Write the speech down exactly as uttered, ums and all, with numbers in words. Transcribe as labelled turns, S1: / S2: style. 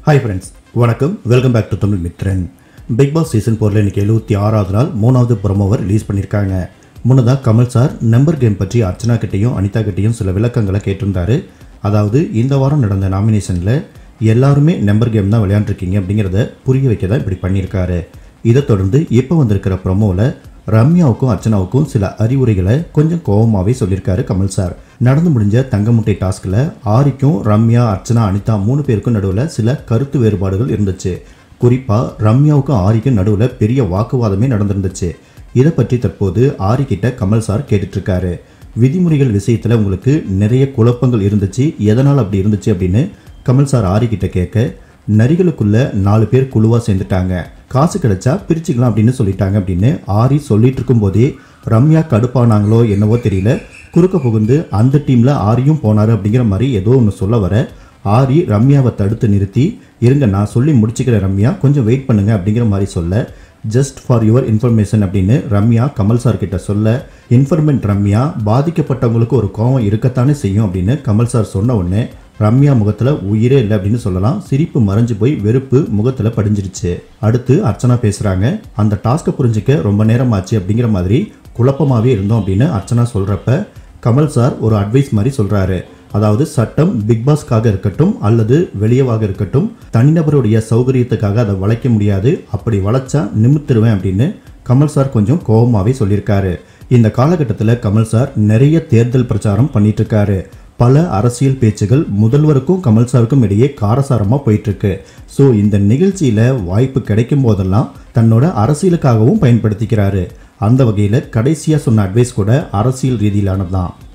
S1: Hi friends, வணக்கம். Welcome back to Tamil Mitran. Big boss season ஃபோர்ல இன்னைக்கு எழுபத்தி ஆறாவது நாள் மூணாவது ப்ரோமோவை ரிலீஸ் பண்ணியிருக்காங்க. முன்னதாக கமல் சார் நம்பர் கேம் பற்றி அர்ச்சனா கிட்டையும் அனிதா கிட்டையும் சில விளக்கங்களை கேட்டிருந்தாரு. அதாவது இந்த வாரம் நடந்த நாமினேஷனில் எல்லாருமே நம்பர் கேம் தான் விளையாண்டுருக்கீங்க அப்படிங்கிறத புரிய வைக்க தான் இப்படி பண்ணியிருக்காரு. இதை தொடர்ந்து இப்போ வந்திருக்கிற ப்ரோமோவில் ரம்யாவுக்கும் அர்ச்சனாவுக்கும் சில அறிவுரைகளை கொஞ்சம் கோபமாகவே சொல்லியிருக்காரு கமல் சார். நடந்து முடிஞ்ச தங்கமுட்டை டாஸ்கில் ஆரிக்கும் ரம்யா அர்ச்சனா அனிதா மூணு பேருக்கும் நடுவில் சில கருத்து வேறுபாடுகள் இருந்துச்சு. குறிப்பாக ரம்யாவுக்கும் ஆரிக்கும் நடுவில் பெரிய வாக்குவாதமே நடந்திருந்துச்சு. இதை பற்றி தற்போது ஆரி கிட்ட கமல் சார் கேட்டுட்ருக்காரு. விதிமுறைகள் விஷயத்தில் உங்களுக்கு நிறைய குழப்பங்கள் இருந்துச்சு, எதனால் அப்படி இருந்துச்சு அப்படின்னு கமல் சார் ஆரி கிட்ட கேட்க, நரிகளுக்குள்ள நாலு பேர் குழுவாக சேர்ந்துட்டாங்க, காசு கிடைச்சா பிரிச்சுக்கலாம் அப்படின்னு சொல்லிட்டாங்க அப்படின்னு ஆரி சொல்லிட்டு இருக்கும் போதே ரம்யா கடுப்பானாங்களோ என்னவோ தெரியல, குறுக்க புகுந்து அந்த டீமில் ஆரியும் போனார் அப்படிங்கிற மாதிரி ஏதோ ஒன்று சொல்ல வர ஆரி ரம்யாவை தடுத்து நிறுத்தி, இருங்க நான் சொல்லி முடிச்சுக்கிற ரம்யா கொஞ்சம் வெயிட் பண்ணுங்க அப்படிங்கிற மாதிரி சொல்ல, ஜஸ்ட் ஃபார் யுவர் இன்ஃபர்மேஷன் அப்படின்னு ரம்யா கமல் சார் கிட்ட சொல்ல, இன்ஃபர்மெண்ட் ரம்யா பாதிக்கப்பட்டவங்களுக்கு ஒரு கோவம் இருக்கத்தானே செய்யும் அப்படின்னு கமல் சார் சொன்ன உடனே ரம்யா முகத்தில் உயிரே இல்லை அப்படின்னு சொல்லலாம். சிரிப்பு மறைஞ்சு போய் வெறுப்பு முகத்தில் படிஞ்சிருச்சு. அடுத்து அர்ச்சனா பேசுகிறாங்க. அந்த டாஸ்க்கை புரிஞ்சிக்க ரொம்ப நேரம் ஆச்சு அப்படிங்கிற மாதிரி குழப்பமாகவே இருந்தோம் அப்படின்னு அர்ச்சனா சொல்கிறப்ப கமல் சார் ஒரு அட்வைஸ் மாதிரி சொல்கிறாரு. அதாவது சட்டம் பிக் பாஸ்க்காக இருக்கட்டும் அல்லது வெளியவாக இருக்கட்டும், தனிநபருடைய சௌகரியத்துக்காக அதை வளைக்க முடியாது, அப்படி வளைச்சா நிமித்துருவேன் அப்படின்னு கமல் சார் கொஞ்சம் கோபமாகவே சொல்லியிருக்காரு. இந்த காலகட்டத்தில் கமல் சார் நிறைய தேர்தல் பிரச்சாரம் பண்ணிட்டு இருக்காரு. பல அரசியல் பேச்சுகள் முதல்வருக்கும் கமல் சாருக்கும் இடையே காரசாரமாக போயிட்டுருக்கு. ஸோ இந்த நிகழ்ச்சியில் வாய்ப்பு கிடைக்கும் போதெல்லாம் தன்னோட அரசியலுக்காகவும் பயன்படுத்திக்கிறாரு. அந்த வகையில் கடைசியாக சொன்ன அட்வைஸ் கூட அரசியல் ரீதியிலானது தான்.